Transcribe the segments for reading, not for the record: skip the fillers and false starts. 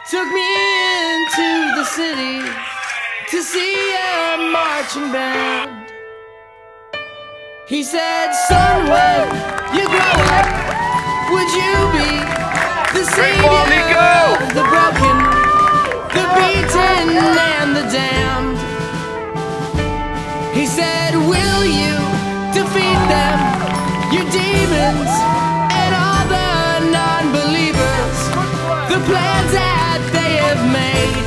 took me into the city to see a marching band. He said, son, when you grow up, would you be the savior of the broken, the beaten and the damned? He said, will you defeat them, your demons and all the non-believers, the plans that they have made?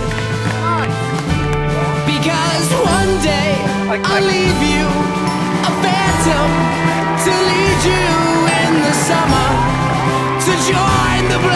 Because one day I'll leave you a phantom to lead you in the summer to join the